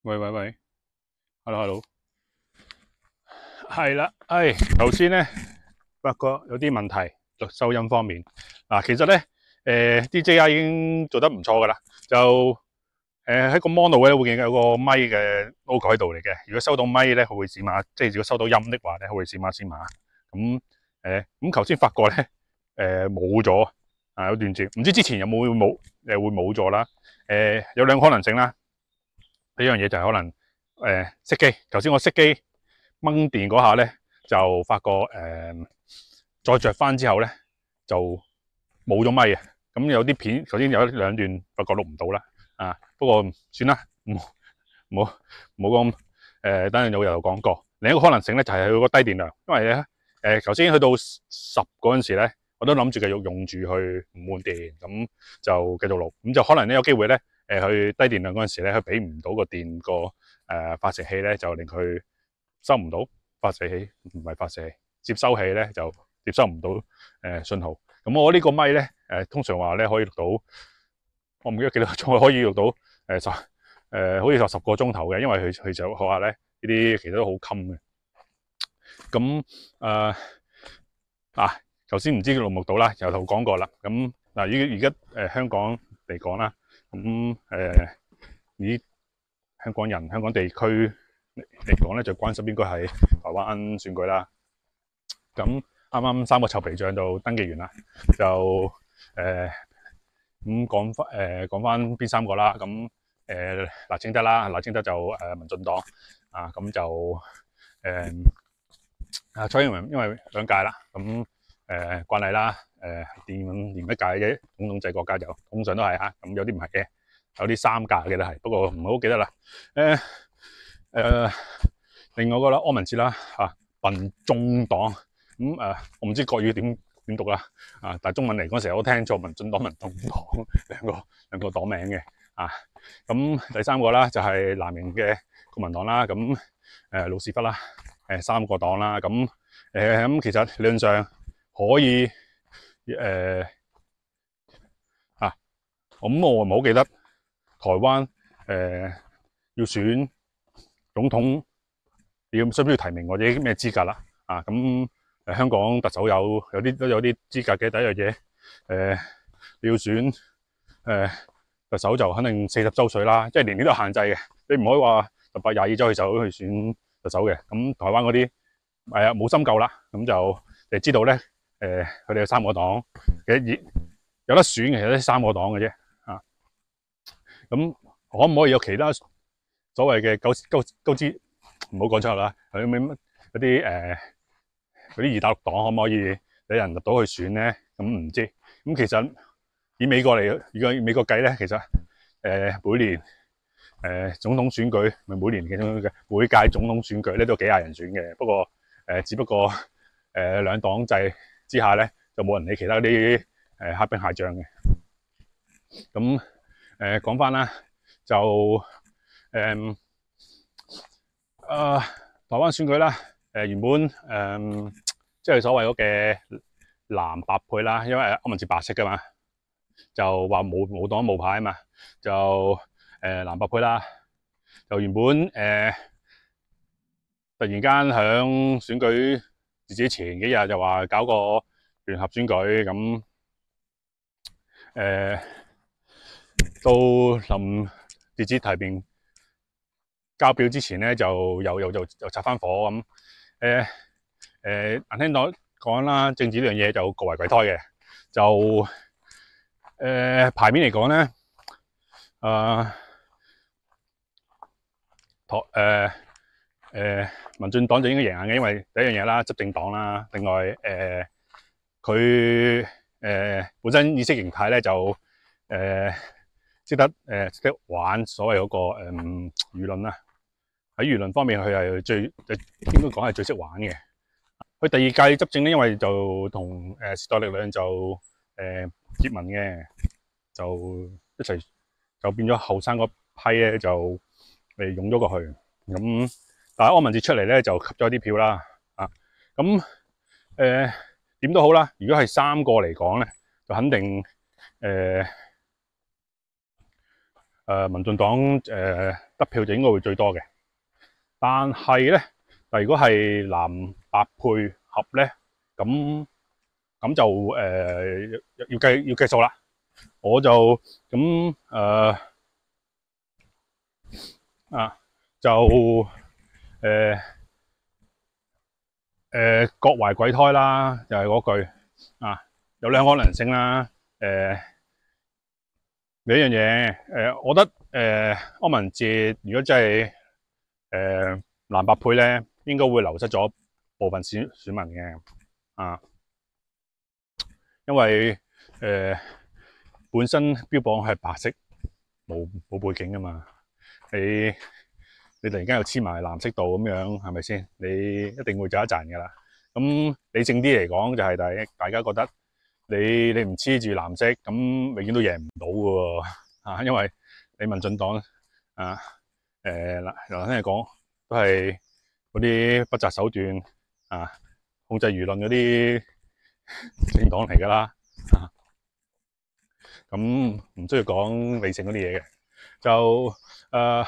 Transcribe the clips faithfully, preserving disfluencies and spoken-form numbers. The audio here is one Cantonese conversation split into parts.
喂喂喂，hello hello，係啦，唉，頭先咧發覺有啲問題，收音方面嗱，其實咧誒啲 J I 已經做得唔錯噶啦，就誒喺個 mon 度咧會見有個咪嘅 logo 喺度嚟嘅，如果收到咪咧，佢會閃碼，即係如果收到音的話咧，佢會閃碼閃碼。咁誒咁頭先發覺咧誒冇咗啊，有段節，唔知之前有冇冇誒會冇咗啦？誒有兩個可能性啦，呢樣嘢就係可能。誒熄機，頭先我熄機掹電嗰下咧，就發覺誒、呃、再着翻之後咧就冇咗咪啊！咁有啲片頭先有一兩段發覺錄唔到啦，啊不過算啦，冇冇冇咁誒，等陣有由講過。另一個可能性咧就係佢個低電量，因為咧誒頭先去到十嗰陣時咧，我都諗住繼續用住去唔換電，咁就繼續錄，咁就可能咧有機會咧誒去低電量嗰陣時咧，佢俾唔到個電個。誒、呃、發射器咧就令佢收唔到，發射器唔係發射器，接收器咧就接收唔到誒信號。咁我呢個咪咧誒、呃、通常話咧可以錄到，我唔記得幾多鐘可以錄到誒、呃、十誒、呃、好似話十個鐘頭嘅，因為佢佢就話咧呢啲其實都好襟嘅。咁誒啊頭先唔知錄唔錄到啦，由頭講過啦。咁嗱而而家誒香港嚟講啦，咁誒以香港人、香港地區嚟講咧，就關心應該係台灣選舉啦。咁啱啱三個臭皮匠就登記完啦，就誒咁講翻誒講翻邊三個啦。咁誒賴清德啦，賴清德就誒、呃、民進黨啊，咁就誒啊蔡英文因為兩屆啦，咁誒、呃、慣例啦，誒連連一屆嘅總統制國家就通常都係嚇，咁有啲唔係嘅。有啲三架嘅都係，不過唔係好記得啦。誒、呃、誒，另外一個啦，柯文哲啦，啊，民眾黨咁誒，我唔知國語點點讀啦，啊，但係中文嚟講成日都聽錯民進黨、民眾黨兩個兩個黨名嘅，啊，咁第三個啦就係藍營嘅國民黨啦，咁誒老屎忽啦，誒三個黨啦，咁誒咁其實理論上可以誒、呃、啊，咁我唔係好記得。台灣誒、呃、要選總統，要需唔需要提名或者咩資格啦？啊咁誒香港特首有有啲都有啲資格嘅。第一樣嘢誒你要選誒、呃、特首就肯定四十週歲啦，即係年年都有限制嘅，你唔可以話十八廿二週去就去選特首嘅。咁台灣嗰啲係啊冇深究啦，咁就你知道咧誒佢哋有三個黨，其實有得選嘅其實都三個黨嘅啫。咁可唔可以有其他所謂嘅高高高資？唔好講出嚟啦。佢咩乜嗰啲誒嗰啲二大陸黨可唔可以有人入到去選咧？咁唔知。咁其實以美國嚟，如果以美國計咧，其實誒、呃、每年誒、呃、總統選舉咪每年嘅嘅每屆總統選舉咧都幾廿人選嘅。不過誒、呃，只不過誒、呃、兩黨制之下咧，就冇人理其他啲誒蝦兵蟹將嘅。咁誒講翻啦，就誒、嗯、啊台灣選舉啦，誒、呃、原本誒、嗯、即係所謂嗰嘅藍白配啦，因為柯文哲白色噶嘛，就話冇冇黨冇牌啊嘛，就誒、呃、藍白配啦，就原本誒、呃、突然間響選舉自己前幾日就話搞個聯合選舉咁誒。呃到臨截止提名交表之前咧，就又又就又拆翻火咁。誒誒難聽講講啦，政治呢樣嘢就各為鬼胎嘅。就誒、呃、牌面嚟講咧，誒台誒誒民進黨就應該贏硬嘅，因為第一樣嘢啦，執政黨啦。另外誒佢誒本身意識形態咧就誒。呃識得誒識得玩所謂嗰、那個誒、嗯、輿論啦，喺輿論方面佢係最應該講係最識玩嘅。佢第二屆執政咧，因為就同誒、呃、時代力量就誒、呃、結盟嘅，就一齊就變咗後生嗰批咧就誒湧咗過去。咁但係柯文哲出嚟咧就吸咗啲票啦，啊咁誒點都好啦。如果係三個嚟講咧，就肯定誒。呃誒民進黨誒、呃、得票就應該會最多嘅。但係咧，但如果係藍白配合咧，咁咁就誒、呃、要計要計數啦。我就咁誒、呃、啊就誒誒、呃呃、各懷鬼胎啦，就係、是、嗰句啊，有兩可能性啦。誒、呃、呢樣嘢誒，我覺得誒、呃、柯文哲如果真係誒、呃、藍白配咧，應該會流失咗部分選選民嘅啊，因為誒、呃、本身標榜係白色冇冇背景噶嘛，你你突然間又黐埋藍色度咁樣，係咪先？你一定會走一陣噶啦。咁理性啲嚟講，就係大大家覺得你你唔黐住藍色，咁永遠都贏唔到噶喎啊，因為你民進黨啊誒嗱嗱聽嚟講都係嗰啲不擇手段啊控制輿論嗰啲政黨嚟噶啦，咁唔需要講理性嗰啲嘢嘅，就誒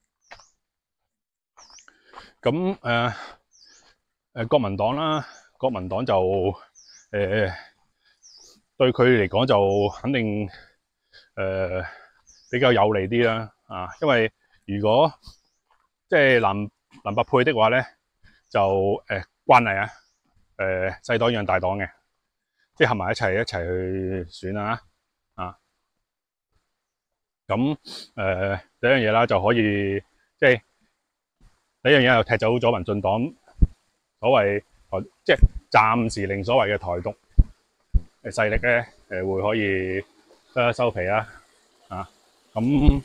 咁誒誒國民黨啦，國民黨就誒、呃、對佢嚟講就肯定誒、呃、比較有利啲啦，啊，因為如果即係藍藍白配的話咧，就誒、呃、慣例啊，誒、呃、細黨養大黨嘅，即係合埋一齊一齊去選啊，啊，咁誒、呃、第一樣嘢啦，就可以即係第一樣嘢又踢走咗民進黨所謂台，即係暫時令所謂嘅台獨嘅勢力咧，誒會可以得收皮啦，啊，咁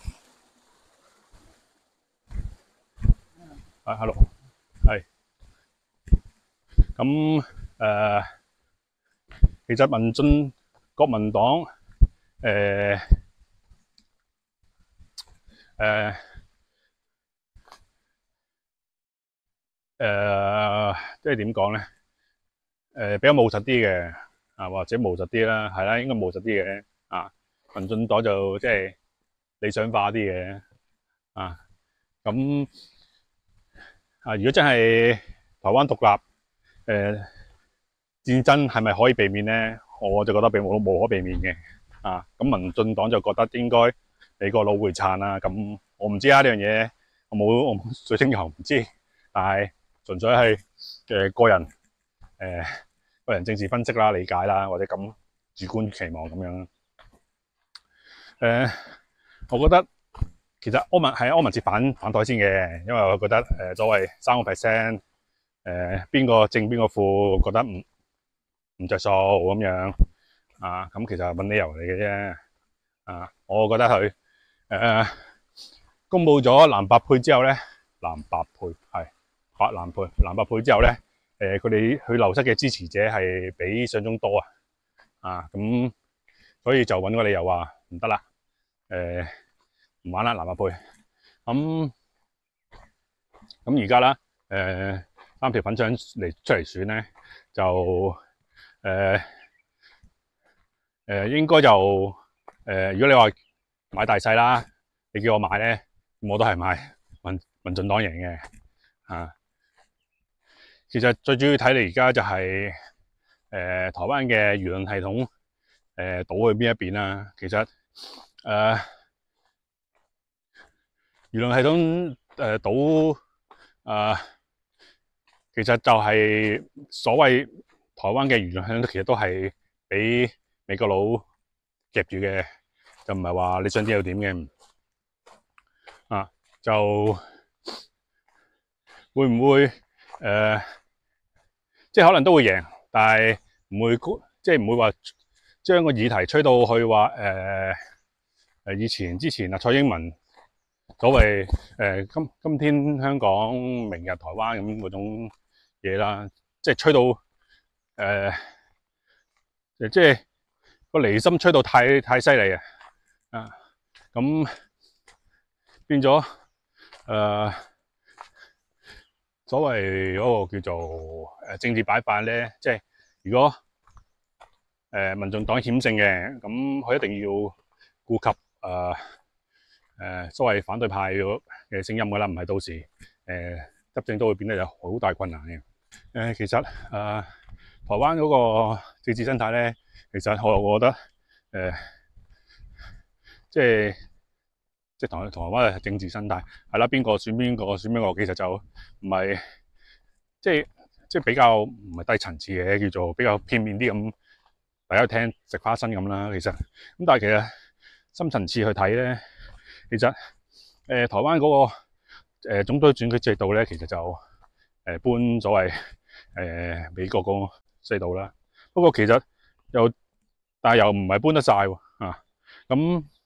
啊 hello 係，咁誒、呃、其實民進國民黨誒誒。呃誒、呃，即係點講咧？誒、呃，比較務實啲嘅，啊，或者務實啲啦，係啦，應該務實啲嘅，啊，民進黨就即係理想化啲嘅，啊，咁啊，如果真係台灣獨立，誒、呃，戰爭係咪可以避免咧？我就覺得避無無可避免嘅，啊，咁民進黨就覺得應該美國佬會撐啦，咁我唔知啊呢樣嘢，我冇我冇水晶球唔知，但係。純粹係嘅個人誒、呃、個人政治分析啦、理解啦，或者咁主觀期望咁樣。誒、呃，我覺得其實柯文係柯文哲反反台先嘅，因為我覺得誒、呃、所謂三個 percent 誒邊個正邊個負，覺得唔唔着數咁樣啊，咁其實係揾理由嚟嘅啫。啊，我覺得佢誒、呃、公佈咗藍白配之後咧，藍白配係。白藍配藍白配之後咧，誒佢哋佢流失嘅支持者係比想中多啊，啊咁所以就揾個理由話唔得啦，誒唔玩啦藍白配，咁咁而家啦，誒三條粉腸嚟出嚟選咧，就誒誒、呃、應該就誒、呃、如果你話買大細啦，你叫我買咧，我都係買民民進黨贏嘅啊。其實最主要睇嚟而家就係、是、誒、呃、台灣嘅輿論系統誒倒去邊一邊啦。其實誒、呃、輿論系統誒倒誒，其實就係所謂台灣嘅輿論系統，其實都係俾美國佬夾住嘅，就唔係話你想點就點嘅啊。就會唔會誒？呃即係可能都會贏，但係唔會即係唔會話將個議題吹到去話誒誒以前之前啊蔡英文所謂誒今今天香港明日台灣咁嗰種嘢啦，即係吹到誒、呃、即係個離心吹到太太犀利啊！啊咁變咗誒。呃所謂嗰個叫做誒政治擺法咧，即係如果誒民進黨險勝嘅，咁佢一定要顧及誒誒所謂反對派嘅聲音㗎啦，唔係到時誒、呃、執政都會變得有好大困難嘅。誒、呃、其實誒、呃、台灣嗰個政治生態咧，其實我我覺得誒、呃、即係即係台台灣嘅政治生態係啦，邊個選邊個選邊個，其實就唔係即係即係比較唔係低層次嘅，叫做比較片面啲咁，大家聽食花生咁啦。其實咁，但係其實深層次去睇咧，其實誒、呃、台灣嗰、那個誒、呃、總統選舉制度咧，其實就誒、呃、搬所謂誒、呃、美國個制度啦。不過其實又但係又唔係搬得晒喎啊！咁誒、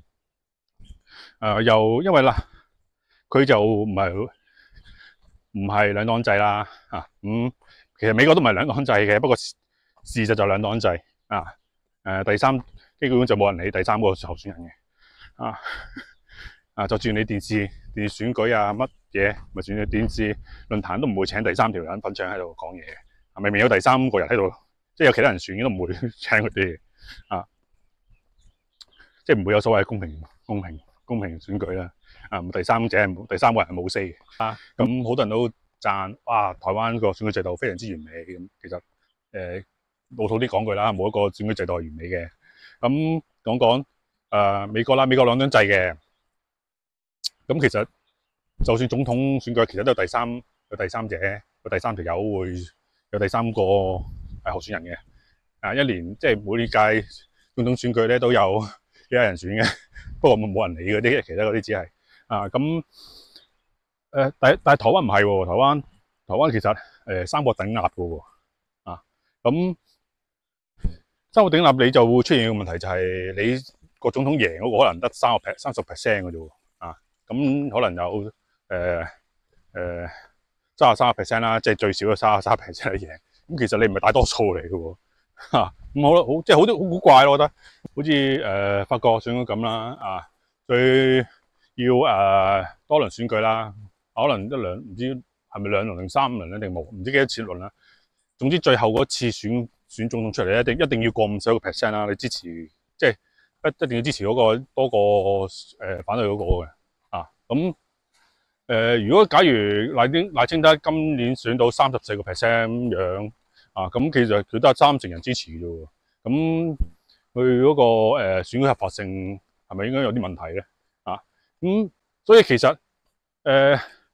呃、又因為啦，佢就唔係唔係兩黨制啦啊！咁、嗯、其實美國都唔係兩黨制嘅，不過事實就兩黨制啊。誒、呃、第三基本就冇人理第三個候選人嘅啊。啊，就算你電視電視選舉啊乜嘢，咪算你電視論壇都唔會請第三條人粉腸喺度講嘢嘅。啊，明明有第三個人喺度，即係有其他人選都唔會請佢哋啊，即係唔會有所謂公平公平公平選舉啦。啊，第三者第三個人係冇 say 嘅啊。咁好多人都讚哇，台灣個選舉制度非常之完美咁。其實誒老土啲講句啦，冇一個選舉制度係完美嘅。咁講講誒美國啦，美國兩黨制嘅。咁其實就算總統選舉，其實都有第三有第三者，有第三條友會有第三個誒候選人嘅。啊，一年即係每屆總統選舉咧都有幾多人選嘅，不過冇人理嗰啲，其他嗰啲只係啊咁誒。但但係台灣唔係喎，台灣台灣其實誒、呃、三國鼎立嘅喎啊。咁三國鼎立你就會出現個問題，就係你個總統贏嗰個可能得三個 percent 三十 percent 嘅啫喎。咁可能有誒誒三十三個 percent 啦，即係最少嘅三十三 percent 贏。咁其實你唔係大多數嚟嘅喎嚇。咁好啦，好即係好多好古怪咯，我覺得好似誒、呃、法國選舉咁啦啊，佢要誒、呃、多輪選舉啦，可能一兩唔知係咪兩輪定三輪咧，定冇唔知幾多次輪啦。總之最後嗰次選選總統出嚟，一定一定要過五十一個 percent 啦。你支持即係一一定要支持嗰個多過誒、呃、反對嗰個嘅。咁誒、呃，如果假如賴清賴清德今年選到三十四個 percent 咁樣啊，咁其實佢都係三成人支持嘅啫喎。咁佢嗰個誒、呃、選舉合法性係咪應該有啲問題咧？啊，咁、嗯、所以其實誒、呃、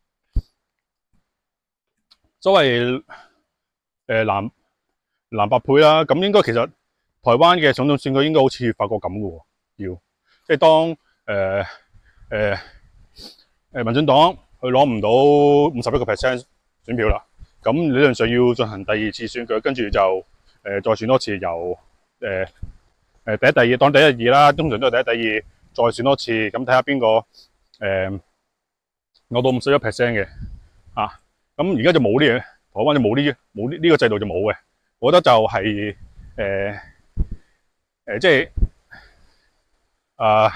所謂誒、呃、藍藍白配啦，咁應該其實台灣嘅總統選舉應該好似法國咁嘅喎，要即係當誒誒。呃呃誒民進黨佢攞唔到五十一個 percent 選票啦，咁理論上要進行第二次選舉，跟住就誒、呃、再選多次，由誒誒第一、第二當第一、第二啦，通常都係第一、第二，再選多次，咁睇下邊個誒攞到五十一 percent 嘅啊。咁而家就冇呢嘢，台灣就冇呢冇呢呢個制度就冇嘅。我覺得就係誒誒即係啊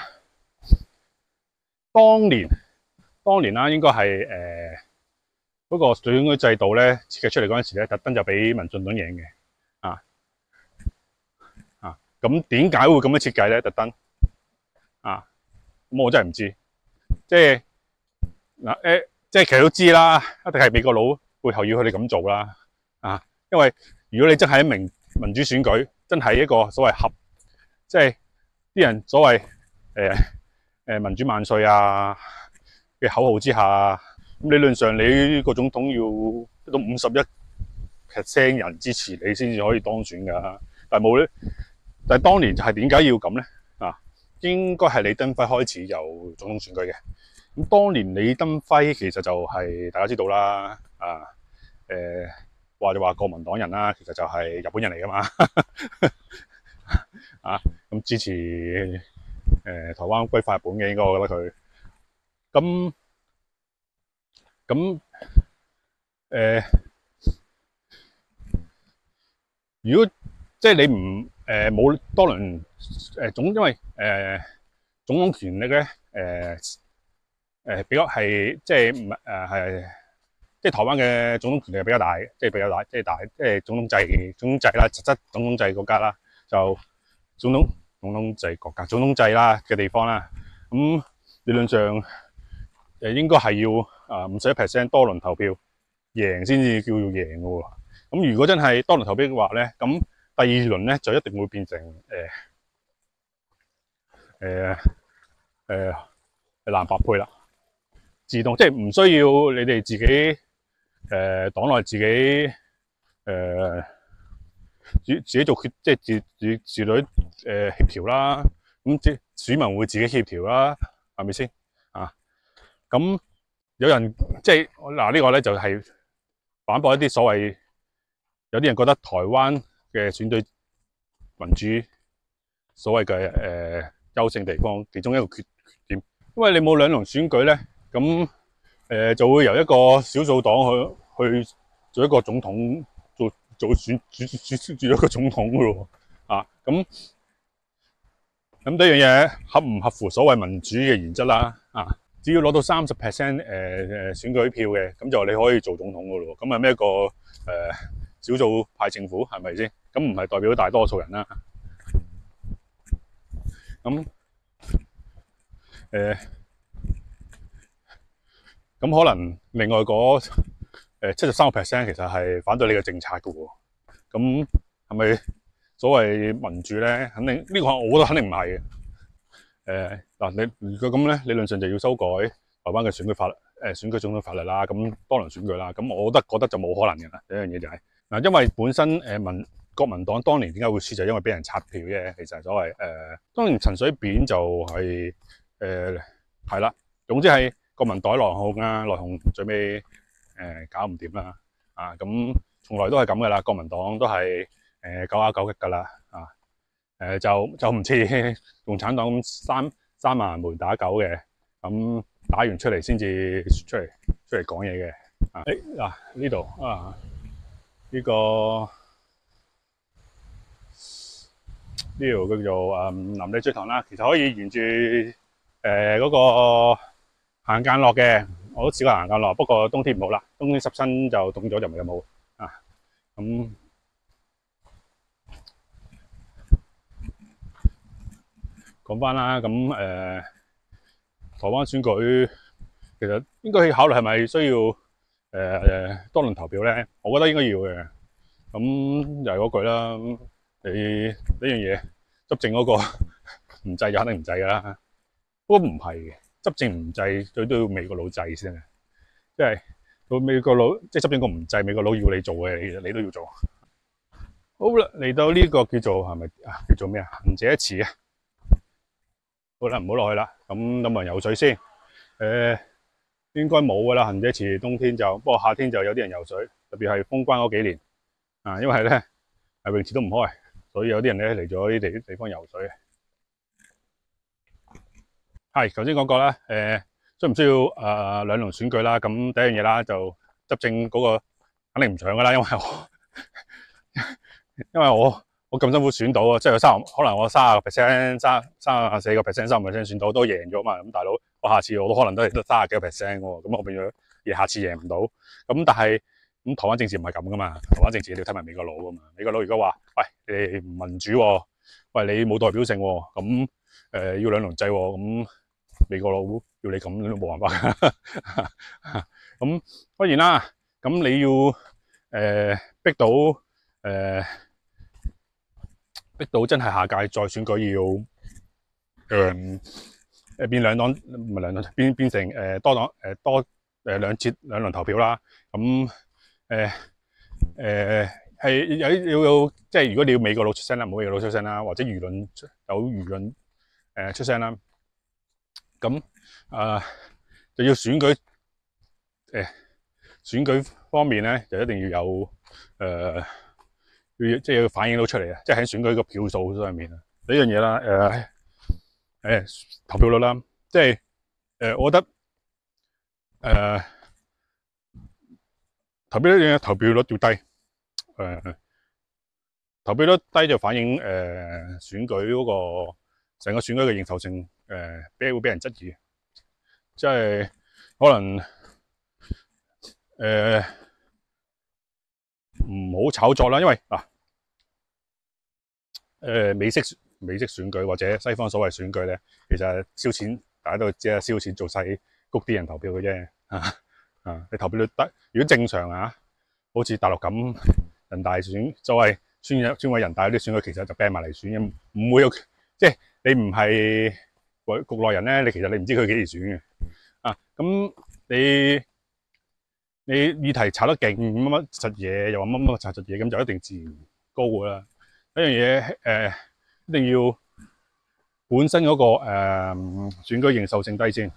當年。當年啦，應該係誒嗰個選舉制度咧設計出嚟嗰陣時咧，特登就俾民進黨贏嘅啊啊！咁點解會咁樣設計咧？特登啊，咁我真係唔知。即係嗱誒，即係其實都知啦，一定係美國佬背後要佢哋咁做啦啊！因為如果你真係一名民主選舉，真係一個所謂合，即係啲人所謂誒誒民主萬歲啊嘅口號之下，咁理論上你個總統要得到五十一 percent 人支持你先至可以當選㗎。但係冇咧，但係當年就係點解要咁咧？啊，應該係李登輝開始有總統選舉嘅。咁當年李登輝其實就係、是、大家知道啦，啊誒話就話國民黨人啦，其實就係日本人嚟㗎嘛。啊，咁支持誒、呃、台灣歸化日本嘅，應該我覺得佢。咁咁誒，如果即係你唔誒冇多輪誒總，因為誒、呃、總統權力咧誒誒比較係即係唔誒係即係台灣嘅總統權力係比較大，即係比較大，即係大即係總統制總統制啦，實質總統制國家啦，就總統總統制國家總統制啦嘅地方啦，咁。 理論上誒應該係要啊五十一 percent 多輪投票贏先至叫做贏嘅喎。咁如果真係多輪投票嘅話咧，咁第二輪咧就一定會變成誒誒誒藍白配啦，自動即係唔需要你哋自己誒、呃、黨內自己誒。呃自自己做決，即係自自自女誒協調啦。咁即係選民會自己協調啦，係咪先啊？咁有人即係嗱呢個咧就係反駁一啲所謂有啲人覺得台灣嘅選舉民主所謂嘅誒優勝地方，其中一個缺缺點，因為你冇兩輪選舉咧，咁誒、呃、就會由一個少數黨去去做一個總統。做選選選選咗個總統噶咯啊！咁咁第一樣嘢合唔合乎所謂民主嘅原則啦？啊，只要攞到三十 percent 誒誒選舉票嘅，咁就你可以做總統噶咯。咁係咩一個誒、呃、少數派政府係咪先？咁唔係代表大多數人啦。咁誒咁可能另外嗰誒七十三個 percent 其實係反對你嘅政策嘅喎。咁係咪所謂民主咧？肯定呢、這個我覺得肯定唔係嘅。誒嗱，你如果咁咧，理論上就要修改台灣嘅選舉法律，誒、呃、選舉總統法律啦。咁多輪選舉啦。咁我覺得覺得就冇可能嘅啦。第一樣嘢就係、是、嗱，因為本身誒民國民黨當年點解會輸，就因為俾人刷票啫。其實係所謂誒、呃，當年陳水扁就係誒係啦。總之係國民黨內訌啊，內訌最尾誒、呃、搞唔掂啦。啊咁。從來都係咁噶啦，國民黨都係誒九啊九擊噶啦，啊誒、呃、就就唔似共產黨咁三三萬門打狗嘅，咁打完出嚟先至出嚟出嚟講嘢嘅。啊誒嗱呢度啊呢、這個呢度叫做誒林李追塘啦，其實可以沿住誒嗰個行間落嘅，我都試過行間落，不過冬天唔好啦，冬天濕身就凍咗就唔係咁好。咁講翻啦，咁誒、呃、台灣選舉其實應該去考慮係咪需要誒誒、呃、多輪投票咧？我覺得應該要嘅。咁又係嗰句啦，你呢樣嘢執政嗰個唔制就肯定唔制噶啦。不過唔係嘅，執政唔制最都要美國佬制先嘅，即係到美國佬即係執政個唔制，美國佬要你做嘅，你你都要做。好啦，嚟到呢個叫做係咪啊？叫做咩啊？行者祠啊！好啦，唔好落去啦。咁咁冇人游水先。誒、呃，應該冇噶啦。行者祠冬天就，不過夏天就有啲人游水，特別係封關嗰幾年啊，因為咧係泳池都唔開，所以有啲人咧嚟咗呢地地方游水。係頭先講過啦，誒、呃，需唔需要誒、呃、兩輪選舉啦？咁第一樣嘢啦，就執政嗰個肯定唔搶噶啦，因為我。因為我我咁辛苦選到啊，即係三可能我三十個 percent、三三十四個 percent、三十 percent 選到都贏咗嘛。咁大佬，我下次我都可能都係得三十幾個 percent 喎。咁我變咗而下次贏唔到。咁但係咁台灣政治唔係咁噶嘛。台灣政治你要睇埋美國佬噶嘛。美國佬如果話喂你唔民主喎，喂你冇代表性喎，咁誒、呃、要兩輪制喎，咁美國佬要你咁都冇辦法。咁當然啦，咁你要誒、呃、逼到誒。呃逼到真係下屆再選舉要誒誒變兩黨唔係兩黨變變成誒多黨誒多誒兩次兩輪投票啦。咁誒誒係有要有即係如果你要美國佬出聲啦，唔好美國佬出聲啦，或者輿論有輿論誒出聲啦。咁啊就要選舉誒選舉方面咧，就一定要有誒。要即係要反映到出嚟啊！即係喺選舉個票數上面啊，呢樣嘢啦，誒、呃、誒、呃、投票率啦，即係誒、呃，我覺得誒、呃、投票率投票率要低，誒、呃、投票率低就反映誒、呃、選舉嗰、那個成個選舉嘅認受性誒，俾、呃、會俾人質疑，即係可能誒唔好炒作啦，因為嗱。誒、呃、美式美式選舉或者西方所謂選舉咧，其實係燒錢大家都知啊，燒錢做勢谷啲人投票嘅啫。啊啊，你投票率低，如果正常啊，好似大陸咁人大選，所謂選選委人大嗰啲選舉，其實就掟埋嚟選嘅，唔會有即係你唔係局內人咧，你其實你唔知佢幾時選嘅。啊，咁你你議題炒得勁乜乜實嘢，又話乜乜實實嘢，咁就一定自然高噶啦。一樣嘢誒，一定要本身嗰、那個誒、呃、選舉認受性低先。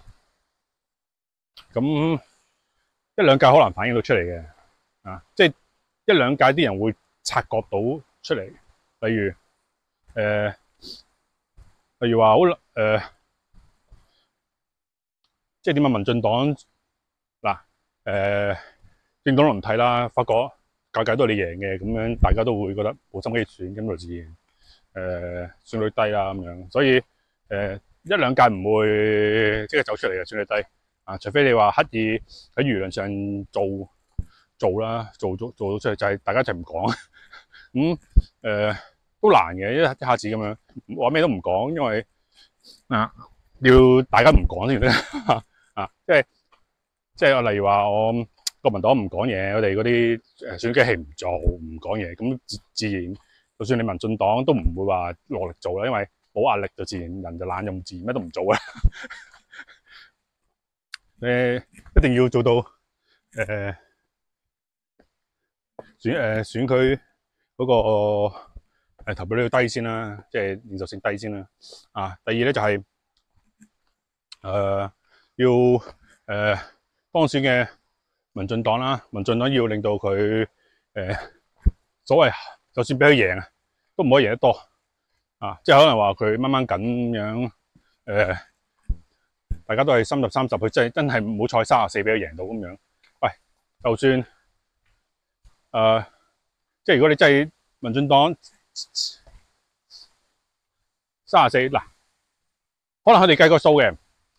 咁一兩屆可能反映到出嚟嘅，啊，即係一兩屆啲人會察覺到出嚟。例如誒、呃，例如話好誒，即係點啊？民進黨嗱誒，政黨輪替啦，發覺屆屆都係你贏嘅，咁樣大家都會覺得冇心機選，咁就自然誒、呃、選率低啦咁樣。所以誒、呃、一兩屆唔會即刻走出嚟嘅選率低。啊，除非你話刻意喺輿論上做做啦，做做做到出嚟，就係大家一齊唔講，咁誒、呃、都難嘅，一一下子咁樣話咩都唔講，因為啊要大家唔講先得啊，即係即係例如話我國民黨唔講嘢，我哋嗰啲誒選舉係唔做唔講嘢，咁自自然就算你民進黨都唔會話落力做啦，因為冇壓力就自然人就懶用，自然乜都唔做啦。誒，一定要做到誒、呃、選誒、呃、選區嗰個誒投票率要低先啦，即係認受性低先啦。啊，第二咧就係、是、誒、呃、要誒、呃、當選嘅民進黨啦，民進黨要令到佢誒、呃、所謂就算俾佢贏啊，都唔可以贏得多啊，即係可能話佢掹掹緊樣誒。呃大家都係三十三十，佢真係真係唔好彩三十四俾佢贏到咁樣。喂，就算誒、呃，即係如果你真係民進黨三十四嗱，可能佢哋計個數嘅，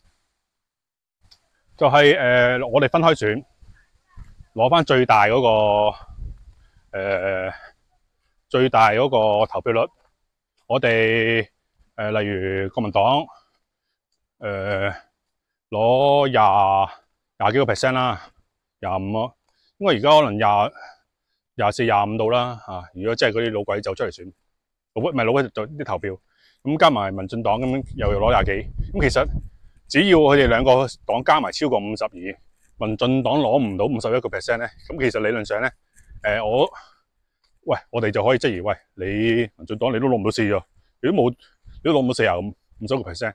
就係、是、誒、呃、我哋分開選，攞翻最大嗰、那個誒、呃、最大嗰個投票率。我哋誒、呃、例如國民黨誒。呃攞廿廿幾個 percent 啦，廿五咯，應該而家可能廿廿四、廿五度啦嚇。如果真係嗰啲老鬼走出嚟選，老鬼唔係老鬼就啲投票，咁加埋民進黨咁樣又又攞廿幾，咁其實只要佢哋兩個黨加埋超過五十二，民進黨攞唔到五十一個 percent 咧，咁其實理論上咧，誒、呃、我喂我哋就可以質疑，喂你民進黨你都攞唔到四咗，如果冇你都攞唔到四廿五五十個 percent。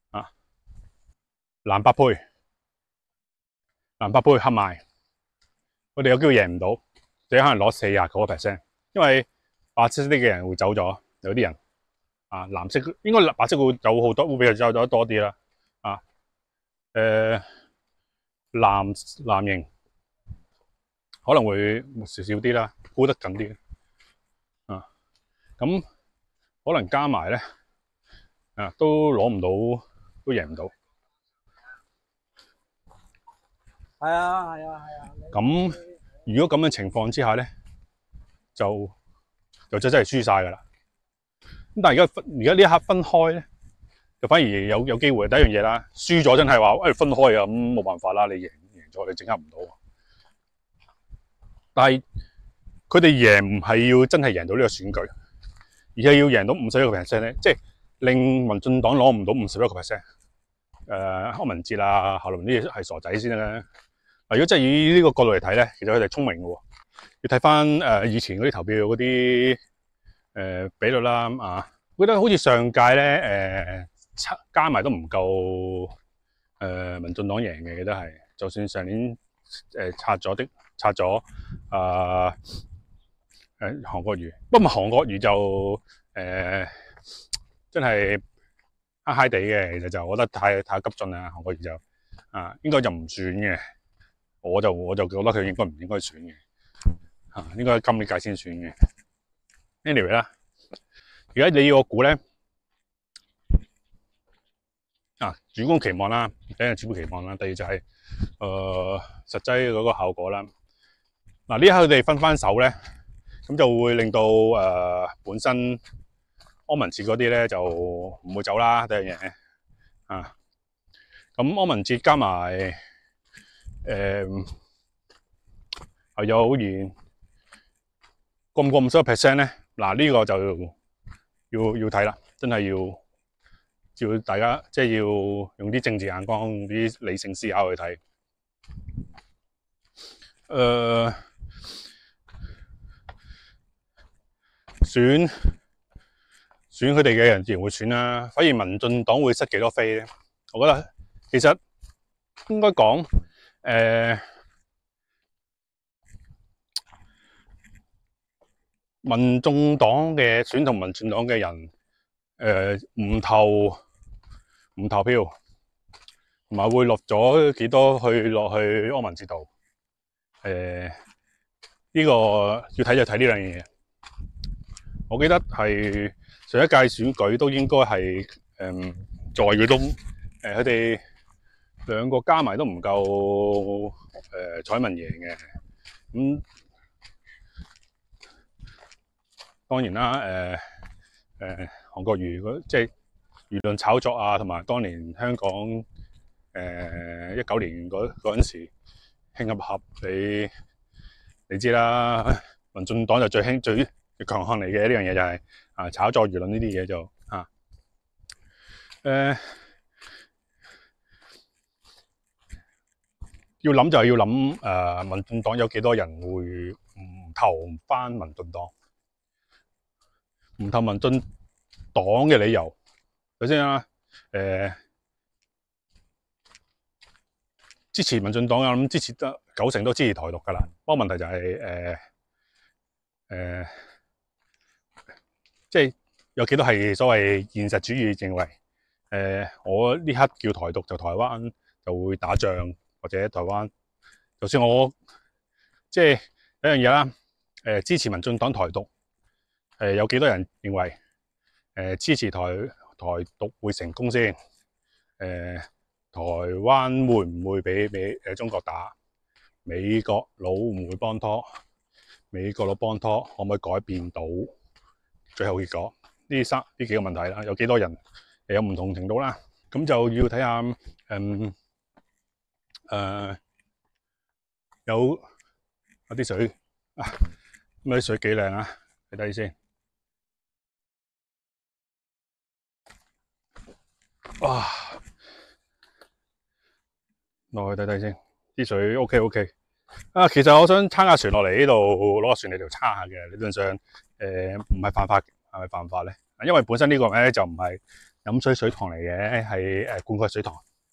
藍白配，藍白配合埋，我哋有機會贏唔到，最可能攞四廿九個 percent，因為白色啲嘅人會走咗，有啲人啊藍色應該白色會有好多，會比佢走咗多啲啦。啊，誒、呃、藍藍營可能會少少啲啦，沽得緊啲啊，咁可能加埋咧啊都攞唔到，都贏唔到。 係啊，係啊，係啊。 咁如果咁嘅情況之下咧，就就真真係輸晒㗎啦。咁但係而家而家呢一刻分開咧，就反而有有機會。第一樣嘢啦，輸咗真係話誒分開啊，咁冇辦法啦，你贏贏咗你整合唔到。但係佢哋贏唔係要真係贏到呢個選舉，而係要贏到五十一個 percent 咧，即係令民進黨攞唔到五十一個 percent。誒柯文哲啊、夏立呢啲係傻仔先啦。嗱，如果真係以呢個角度嚟睇咧，其實佢哋聰明嘅喎。要睇翻誒以前嗰啲投票嗰啲誒比率啦啊，我覺得好似上屆咧誒加埋都唔夠誒、呃、民進黨贏嘅，記得係。就算上年誒拆咗的拆咗啊誒韓國瑜，不過韓國瑜就誒、呃、真係嗨嗨地嘅，其實就我覺得太太急進啦，韓國瑜就啊應該就唔選嘅。我就我就覺得佢應該唔應該選嘅，嚇、啊、應該今年屆先選嘅。anyway 啦，而家你要我估咧，啊主觀期望啦，第一係主觀期望啦，第二就係、是、誒、呃、實際嗰個效果啦。嗱、啊、呢一刻佢哋分翻手咧，咁就會令到誒、呃、本身柯文哲嗰啲咧就唔會走啦，第一樣嘢啊。 咁柯文哲加埋誒係有好似過唔過五十 percent 咧？嗱呢、這個就要要睇啦，真係要要大家即係要用啲政治眼光、用啲理性思考去睇。誒、呃、選選佢哋嘅人自然會選啦，反而民進黨會失幾多飛咧？我覺得其實應該講誒。呃民眾黨嘅選同民進黨嘅人，誒、呃、唔投唔投票，同埋會落咗幾多去落去柯文哲度？誒、呃、呢、這個要睇就睇呢兩樣嘢。我記得係上一屆選舉都應該係誒、呃、在佢都誒佢哋兩個加埋都唔夠誒蔡文贏嘅咁。嗯當然啦，誒、呃、誒、呃、韓國瑜嗰即係輿論炒作啊，同埋當年香港誒一九年嗰嗰陣時興合合，你你知啦，民進黨就最興最強項嚟嘅呢樣嘢就係、是、啊炒作輿論呢啲嘢就啊誒、呃、要諗就係要諗誒、呃、民進黨有幾多人會唔投翻民進黨？唔投民進黨嘅理由，首先啦，誒、呃、支持民進黨，我諗支持得九成都支持台獨㗎啦。不過問題就係誒誒，即係有幾多係所謂現實主義認為誒、呃，我呢刻叫台獨就台灣就會打仗，或者台灣就算我即係有一樣嘢啦，誒、呃、支持民進黨台獨。誒、呃、有幾多人認為誒、呃、支持台台獨會成功先？誒、呃、台灣會唔會俾美誒中國打？美國佬會唔會幫拖？美國佬幫拖可唔可以改變到最後結果？呢三呢幾個問題啦，有幾多人誒有唔同程度啦？咁就要睇下誒誒有有啲水啊，咁啲水幾靚啊！睇睇先。哇！落去睇睇先，啲水 OK OK 啊！其實我想撐架船落嚟呢度，攞個船嚟度撐下嘅。理論上誒唔係犯法，係咪犯法咧？因為本身呢個咧就唔係飲水水塘嚟嘅，係誒灌溉水塘。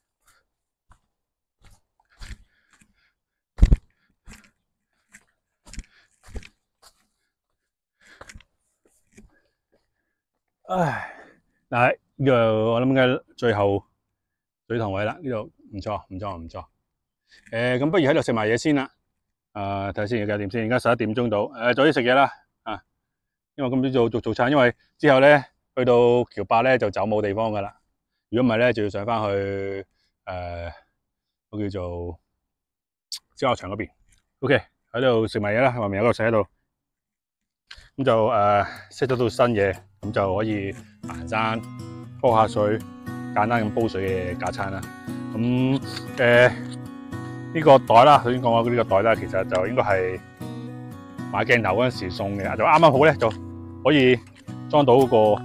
唉，嗱呢度我諗嘅最後水塘位啦，呢度唔錯唔錯唔錯。誒咁不如喺度食埋嘢先啦。誒睇下先，而家點先？而家十一點鐘到。誒早啲食嘢啦。啊，因為今朝早做早餐，因為之後咧去到橋壩咧就走冇地方噶啦。如果唔係咧，就要上翻去誒嗰叫做燒烤場嗰邊。OK，喺度食埋嘢啦，外面有個寫喺度。咁就誒識咗到新嘢，咁就可以行山、煲下水，簡單咁煲水嘅架餐啦。咁誒呢個袋啦，頭先講過呢個袋啦，其實就應該係買鏡頭嗰陣時送嘅，就啱啱好咧，就可以裝到個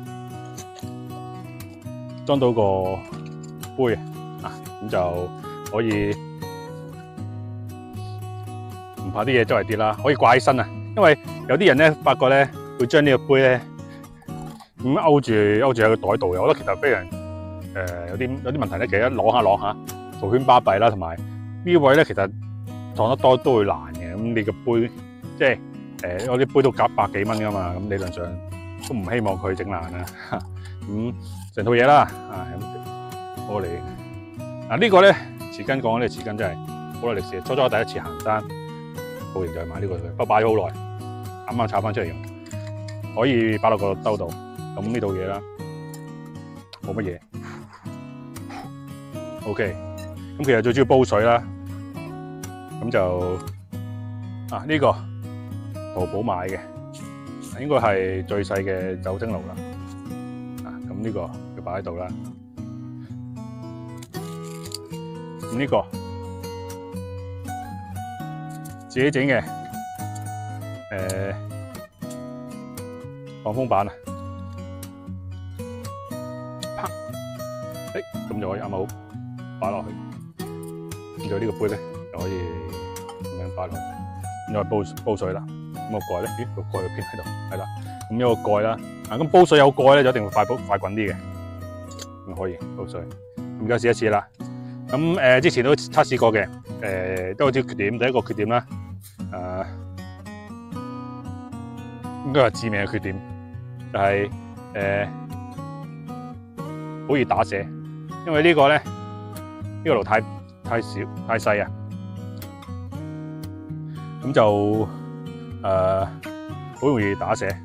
裝到個杯啊，咁就可以唔怕啲嘢周圍跌啦，可以掛起身啊。因為有啲人咧，發覺咧會將呢個杯咧咁勾住勾住喺個袋度嘅，我覺得其實非常誒、呃、有啲有啲問題咧。其實一攞下攞下，圖圈巴閉啦，同埋呢位咧其實撞得多都會爛嘅。咁你個杯即係誒，我、呃、啲杯都夾百幾蚊噶嘛，咁理論上都唔希望佢整爛啊。咁成套嘢啦，啊咁我嚟嗱呢個咧匙羹，講呢個匙羹真係好耐歷史，初初我第一次行山，報完就買呢、這個，不過擺咗好耐。啱啱炒翻出嚟用，可以擺落個兜度。咁呢套嘢啦，冇乜嘢。OK，咁其實最主要煲水啦。咁就啊呢、這個淘寶買嘅，應該係最細嘅酒精爐啦。啊咁呢個要擺喺度啦。 咁呢個自己整嘅誒防風板啊，啪，誒咁就可以啱好擺落去。咁就呢個杯咧就可以咁樣擺落去，咁就煲煲水啦。咁個蓋咧，咦個蓋喺邊喺度？係啦，咁有個蓋啦。啊咁煲水有蓋咧就一定會快煲快滾啲嘅，咁可以煲水。咁而家試一試啦。咁誒、呃、之前都測試過嘅，誒、呃、都有啲缺點。第一個缺點啦，誒、呃、應該係致命嘅缺點，就係誒好易打瀉，因為這個呢個咧呢、這個爐太太小太細啊，咁就誒好、呃、容易打瀉。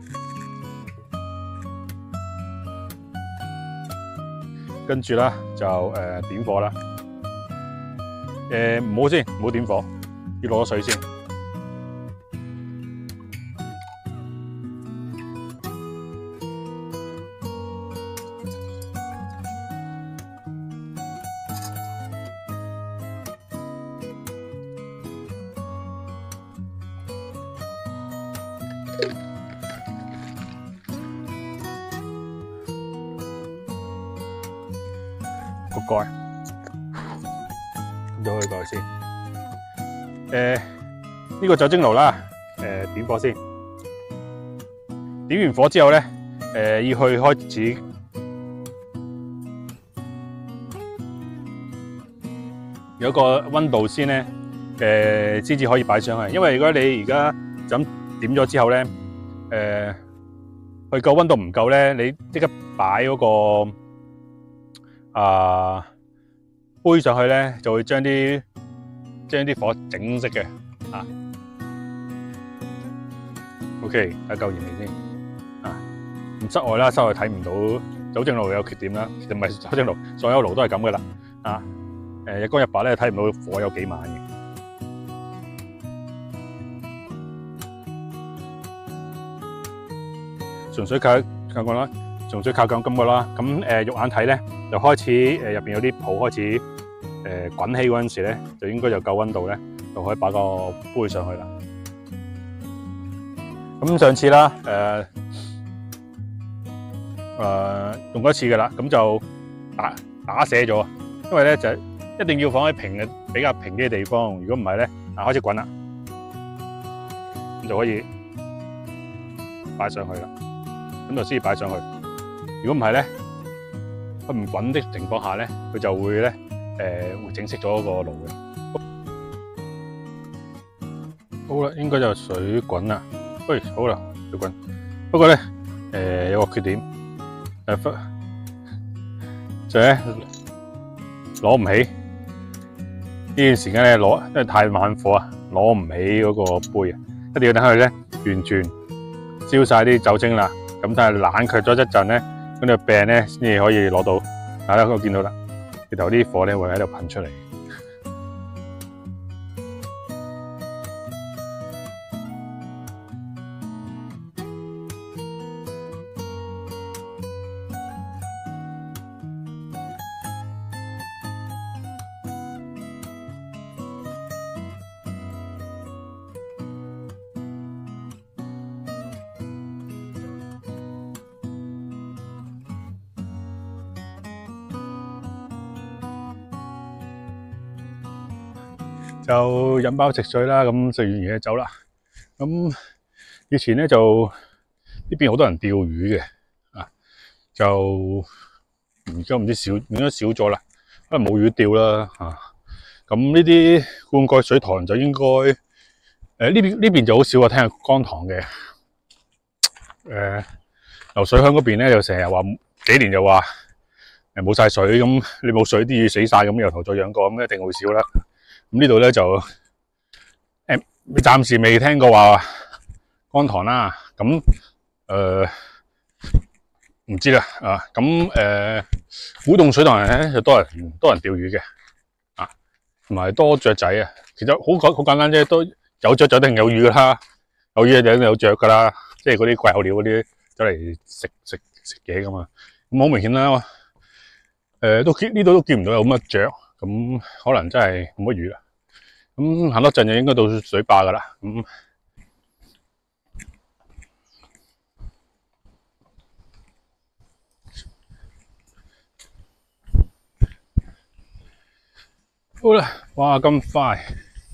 跟住啦就誒、呃、點火啦。誒唔好先，唔好點火，要攞咗水先。個蓋。咗佢過去先。誒、呃，呢、這個酒精爐啦，誒、呃、點火先。點完火之後咧，誒、呃、要去開始有個溫度先咧，誒先至可以擺上去。因為如果你而家就咁點咗之後咧，誒、呃、佢個溫度唔夠咧，你即刻擺嗰、那個啊。呃杯上去咧，就會將啲將啲火整熄嘅啊。OK，睇夠熱未先啊？咁室外啦，室外睇唔到酒精爐有缺點啦，其實唔係酒精爐，所有爐都係咁噶啦啊。誒日光日白咧睇唔到火有幾猛嘅。純粹靠靠個啦，純粹靠咁咁個啦。咁誒、呃、肉眼睇咧，就開始誒入邊有啲泡開始。誒滾起嗰陣時咧，就應該就夠溫度咧，就可以擺個杯上去啦。咁上次啦，誒、呃、誒、呃、用過一次嘅啦，咁就打打瀉咗，因為咧就一定要放喺平嘅比較平啲嘅地方。如果唔係咧，啊開始滾啦，咁就可以擺上去啦。咁就先擺上去。如果唔係咧，佢唔滾的情況下咧，佢就會咧。誒、呃、會整熄咗個爐嘅。好啦，應該就水滾啦。喂，好啦，水滾。不過咧，誒、呃、有個缺點，誒忽就係攞唔起。呢段時間咧攞，因為太猛火啊，攞唔起嗰個杯啊。一定要等佢咧完全燒晒啲酒精啦。咁但係冷卻咗一陣咧，咁個柄咧先至可以攞到。大家都見到啦。直頭啲火咧會喺度噴出嚟，就飲飽食水啦，咁食完嘢走啦。咁以前咧就呢邊好多人釣魚嘅，啊就而家唔知少，應該少咗啦，可能冇魚釣啦，啊咁呢啲灌溉水塘就應該誒呢邊呢邊就好少啊，聽下乾塘嘅，誒流水響嗰邊咧就成日話幾年就話誒冇晒水，咁你冇水啲魚死晒，咁由頭再養過，咁一定會少啦。咁呢度咧就誒，暫時未聽過話乾塘啦。咁誒唔知啦啊。咁誒古洞水塘咧就多人多人釣魚嘅啊，同埋多雀仔啊。其實好簡好簡單啫，都有雀就一定有魚噶啦，有魚就一定有雀噶啦。即係嗰啲貴候鳥嗰啲走嚟食食食嘢噶嘛。咁好明顯啦，誒、呃、都見呢度都見唔到有乜雀。咁咁可能真係冇乜魚啦。咁行多陣就應該到水壩噶啦。咁好啦，哇咁快！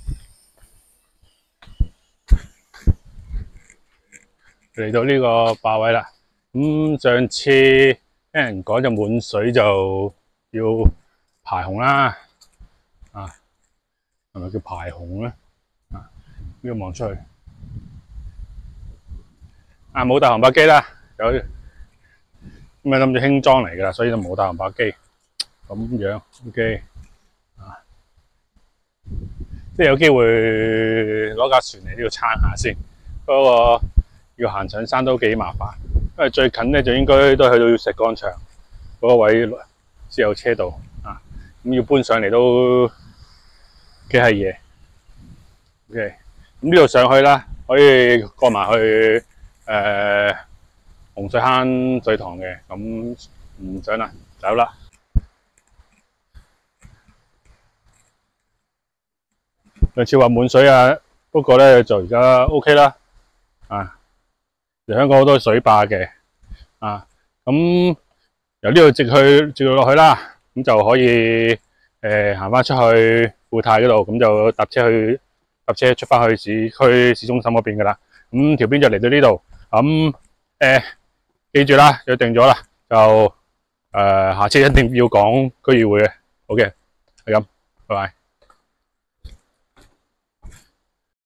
嚟到呢個壩位啦。咁上次聽人講就滿水就要排洪啦。啊，係咪叫排洪咧？啊，呢個望出去。啊，冇帶航拍機啦，有咁啊諗住輕裝嚟噶啦，所以就冇帶航拍機。咁樣 OK 啊，即係有機會攞架船嚟呢度撐下先。不過要行上山都幾麻煩，因為最近咧就應該都去到石崗場嗰個位先有車道啊。咁要搬上嚟都幾係嘢。OK， 咁呢度上去啦，可以過埋去。誒、呃、洪水坑水塘嘅，咁唔想啦，走啦。上次話滿水啊，不過咧就而家 OK 啦。啊，香港好多水壩嘅，啊，咁由呢度直去直落去啦，咁就可以誒行翻出去富泰嗰度，咁就搭車去搭車出翻去市區市中心嗰邊噶啦。咁條邊就嚟到呢度。咁誒、呃，記住啦，約定咗啦，就誒、呃、下次一定要講區議會嘅。好嘅，係咁，拜拜。